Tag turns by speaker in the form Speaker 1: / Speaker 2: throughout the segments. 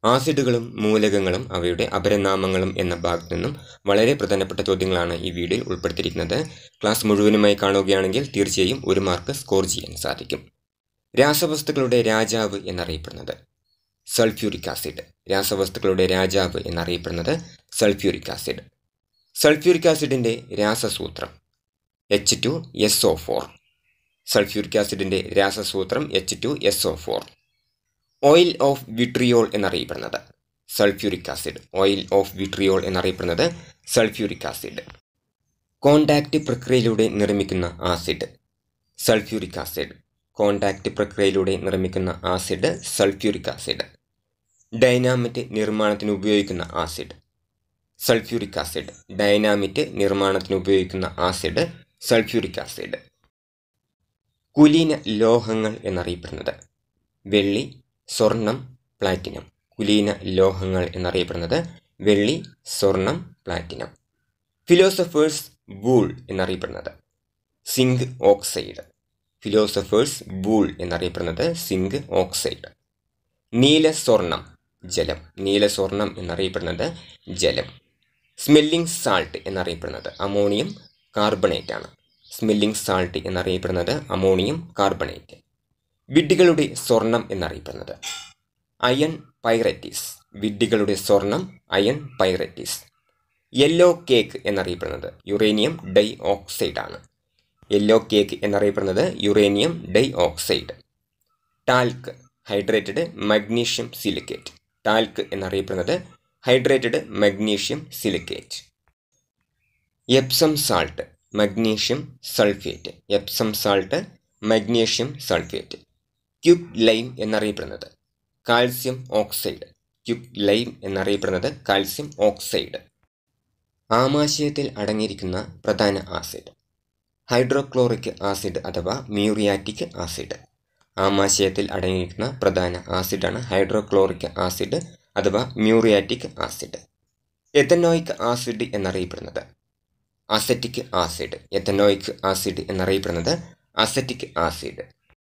Speaker 1: ആസിഡുകളും മൂലകങ്ങളും അവയുടെ അപരനാമങ്ങളും എന്ന ഭാഗത്തു നിന്നും വളരെ പ്രധാനപ്പെട്ട ചോദ്യങ്ങളാണ് ഈ വീഡിയോയിൽ ഉൾപ്പെടുത്തിയിരിക്കുന്നത്. ക്ലാസ് മുഴുവനുമായി കാണുകയാണെങ്കിൽ തീർച്ചയായും 1 മാർക്ക് സ്കോർ ചെയ്യാൻ സാധിക്കും. രാസവസ്തുക്കളുടെ രാജാവ് എന്നറിയപ്പെടുന്നത് സൾഫ്യൂരിക് ആസിഡ്. രാസവസ്തുക്കളുടെ രാജാവ് എന്നറിയപ്പെടുന്നത് സൾഫ്യൂരിക് ആസിഡ്. സൾഫ്യൂരിക് ആസിഡിൻ്റെ രാസസൂത്രം H2SO4. സൾഫ്യൂരിക് ആസിഡിൻ്റെ രാസസൂത്രം H2SO4. ഓയിൽ ഓഫ് വിട്രിയോൾ എന്നറിയപ്പെടുന്നത് sulphuric acid. Oil of vitriol എന്നറിയപ്പെടുന്നത് സൾഫ്യൂരിക് ആസിഡ്. കോണ്ടാക്റ്റ് പ്രക്രിയയിലൂടെ നിർമ്മിക്കുന്ന ആസിഡ് സൾഫ്യൂരിക് ആസിഡ്. കോണ്ടാക്റ്റ് പ്രക്രിയയിലൂടെ നിർമ്മിക്കുന്ന ആസിഡ് സൾഫ്യൂരിക് ആസിഡ്. ഡൈനാമിറ്റ് നിർമ്മാണത്തിന് ഉപയോഗിക്കുന്ന ആസിഡ് സൾഫ്യൂരിക് ആസിഡ്. ഡൈനാമിറ്റ് നിർമ്മാണത്തിന് ഉപയോഗിക്കുന്ന ആസിഡ് സൾഫ്യൂരിക് ആസിഡ്. കുലീന ലോഹങ്ങൾ എന്നറിയപ്പെടുന്നത് വെള്ളി, സ്വർണം, പ്ലാറ്റിനം. കുലീന ലോഹങ്ങൾ എന്നറിയപ്പെടുന്നത് വെള്ളി, സ്വർണം, പ്ലാറ്റിനം. ഫിലോസഫേഴ്സ് വൂൾ എന്നറിയപ്പെടുന്നത് സിങ്ക് ഓക്സൈഡ്. ഫിലോസഫേഴ്സ് വൂൾ എന്നറിയപ്പെടുന്നത് സിങ്ക് ഓക്സൈഡ്. നീലസ്വർണം ജലം. നീലസ്വർണം എന്നറിയപ്പെടുന്നത് ജലം. സ്മെല്ലിംഗ് സാൾട്ട് എന്നറിയപ്പെടുന്നത് അമോണിയം കാർബണേറ്റ് ആണ്. സ്മെല്ലിംഗ് സാൾട്ട് എന്നറിയപ്പെടുന്നത് അമോണിയം കാർബണേറ്റ്. വിഡ്ഢികളുടെ സ്വർണം എന്നറിയപ്പെടുന്നത് അയൺ പൈററ്റീസ്. വിഡ്ഢികളുടെ സ്വർണം അയൺ പൈററ്റീസ്. യെല്ലോ കേക്ക് എന്നറിയപ്പെടുന്നത് യുറേനിയം ഡൈ ഓക്സൈഡ് ആണ്. യെല്ലോ കേക്ക് എന്നറിയപ്പെടുന്നത് uranium dioxide. Talc hydrated magnesium silicate. Talc എന്നറിയപ്പെടുന്നത് hydrated magnesium silicate. Epsom salt magnesium sulphate. Epsom salt magnesium sulphate. Quick lime എന്നറിയപ്പെടുന്നത് calcium oxide. Quick lime എന്നറിയപ്പെടുന്നത് calcium oxide. ആമാശയത്തിൽ അടങ്ങിയിരിക്കുന്ന പ്രധാന acid hydrochloric acid അഥവാ muriatic acid. ആമാശയത്തിൽ അടങ്ങിയിരിക്കുന്ന പ്രധാന ആസിഡാണ് ഹൈഡ്രോക്ലോറിക് ആസിഡ് അഥവാ മ്യൂറിയാറ്റിക് ആസിഡ്. എഥനോയിക് ആസിഡ് എന്നറിയപ്പെടുന്നത് അസറ്റിക് ആസിഡ്. എഥനോയിക് ആസിഡ് എന്നറിയപ്പെടുന്നത് അസറ്റിക് ആസിഡ്.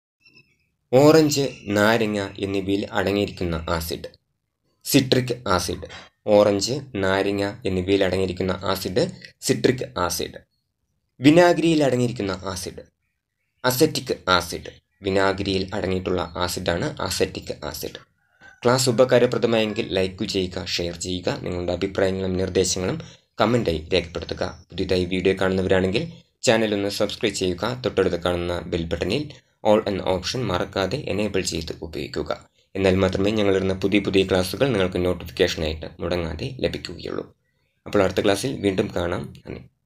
Speaker 1: ഓറഞ്ച്, നാരങ്ങ എന്നിവയിൽ അടങ്ങിയിരിക്കുന്ന ആസിഡ് സിട്രിക് ആസിഡ്. ഓറഞ്ച്, നാരങ്ങ എന്നിവയിൽ അടങ്ങിയിരിക്കുന്ന ആസിഡ് സിട്രിക് ആസിഡ്. വിനാഗിരിയിൽ അടങ്ങിയിരിക്കുന്ന ആസിഡ് അസറ്റിക് ആസിഡ്. വിനാഗിരിയിൽ അടങ്ങിയിട്ടുള്ള ആസിഡാണ് അസറ്റിക് ആസിഡ്. ക്ലാസ് ഉപകാരപ്രദമായെങ്കിൽ ലൈക്ക് ചെയ്യുക, ഷെയർ ചെയ്യുക. നിങ്ങളുടെ അഭിപ്രായങ്ങളും നിർദ്ദേശങ്ങളും കമൻറ്റായി രേഖപ്പെടുത്തുക. പുതിയതായി വീഡിയോ കാണുന്നവരാണെങ്കിൽ ചാനൽ ഒന്ന് സബ്സ്ക്രൈബ് ചെയ്യുക. തൊട്ടടുത്ത് കാണുന്ന ബെൽ ബട്ടണിൽ ഓൾ എന്ന ഓപ്ഷൻ മറക്കാതെ എനേബിൾ ചെയ്ത് ഉപയോഗിക്കുക. എന്നാൽ മാത്രമേ ഞങ്ങളിടുന്ന പുതിയ ക്ലാസ്സുകൾ നിങ്ങൾക്ക് നോട്ടിഫിക്കേഷനായിട്ട് മുടങ്ങാതെ ലഭിക്കുകയുള്ളൂ. അപ്പോൾ അടുത്ത ക്ലാസ്സിൽ വീണ്ടും കാണാം. നന്ദി.